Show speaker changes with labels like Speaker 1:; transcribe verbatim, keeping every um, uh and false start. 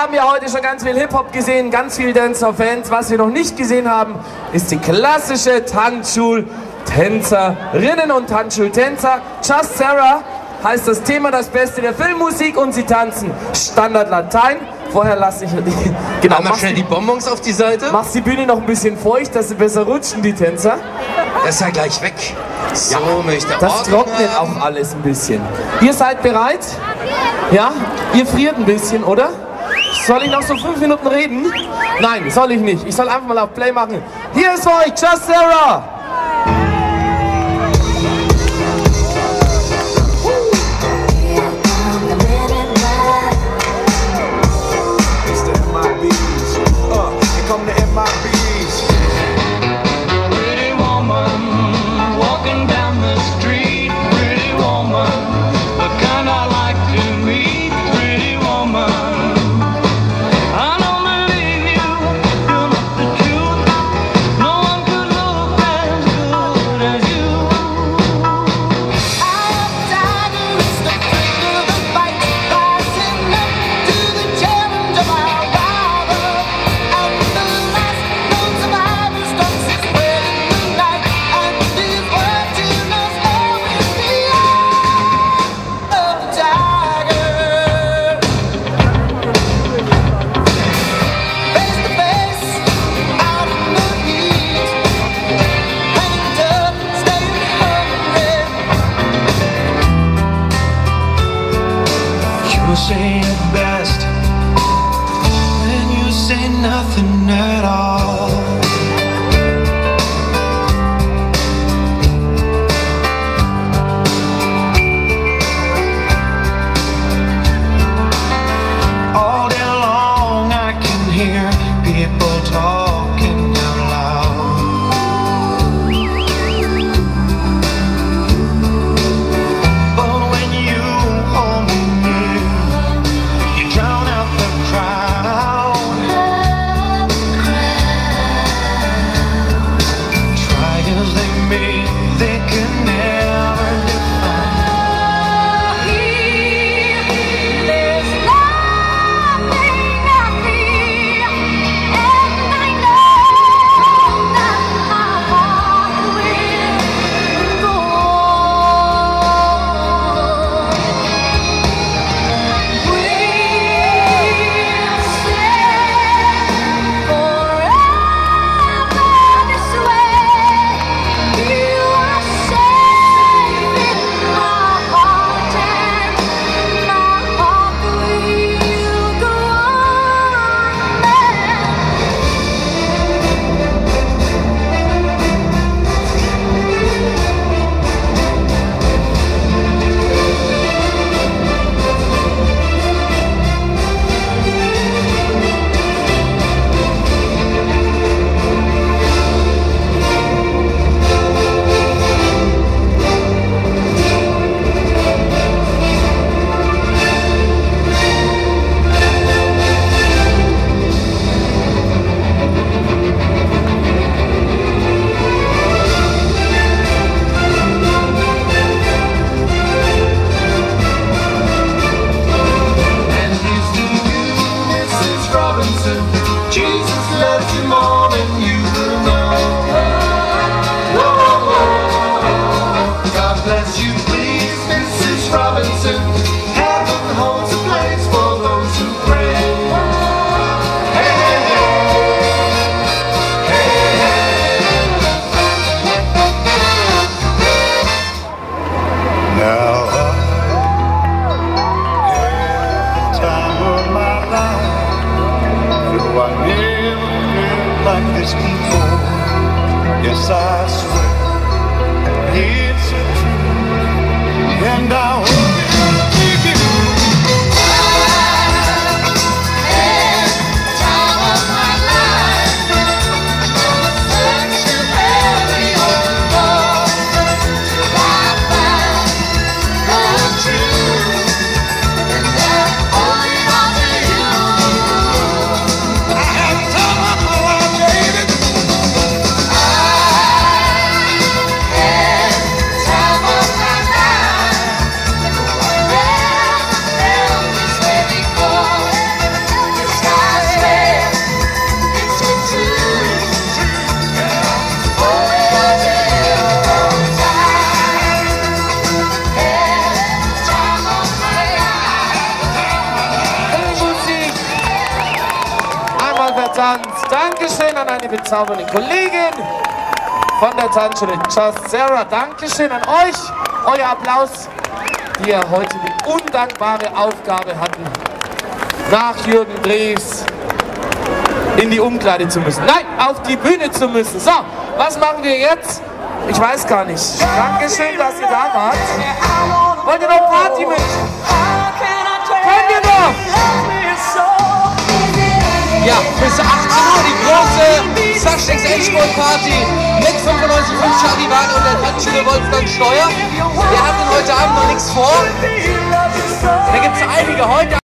Speaker 1: haben ja heute schon ganz viel Hip-Hop gesehen, ganz viel Dancer-Fans. Was wir noch nicht gesehen haben, ist die klassische Tanzschul-Tänzerinnen und Tanzschultänzer. Just Sarah heißt das Thema, das Beste der Filmmusik, und sie tanzen Standard Latein. Vorher lasse ich die, genau,
Speaker 2: mach schnell die Bonbons auf die Seite.
Speaker 1: Machst die Bühne noch ein bisschen feucht, dass sie besser rutschen, die Tänzer.
Speaker 2: Das ist ja gleich weg. So, ja, möchte ich
Speaker 1: das trocknet auch alles ein bisschen. Ihr seid bereit? Ja? Ihr friert ein bisschen, oder? Soll ich noch so fünf Minuten reden? Nein, soll ich nicht. Ich soll einfach mal auf Play machen. Hier ist für euch Just Sarah!
Speaker 3: Say it best when you say nothing at all. All day long I can hear people talking out loud, but when you hold me near, drown out the crowd. Try as they may, they can never define.
Speaker 4: There's nothing I feel, and I know that my heart will go on.
Speaker 3: Jesus loves you more than you will know. Whoa, whoa, whoa. God bless you, please, Missus Robinson. Heaven holds a place for those who pray. Hey, hey, hey. Hey, hey. Now the time of my life, I never felt like this before. Yes, I swear it's a truth, and I hope it keep you.
Speaker 4: At the time of my life, such a very old love, till I found the truth, and that only only you. Time of my life.
Speaker 1: Dankeschön an eine bezaubernde Kollegin von der Tanzschule Just Sarah. Dankeschön an euch, euer Applaus, die ihr heute die undankbare Aufgabe hatten, nach Jürgen Drews in die Umkleide zu müssen. Nein, auf die Bühne zu müssen. So, was machen wir jetzt? Ich weiß gar nicht. Dankeschön, dass ihr da wart. Wollt ihr noch Party mit? Können wir noch?
Speaker 2: Ja, bis achtzehn Uhr die große Sashnix Endspurt Party mit fünfundneunzig Komma fünf Charivari und der Tanzschule Wolfgang Steuer. Wir hatten heute Abend noch nichts vor. Da gibt es einige heute.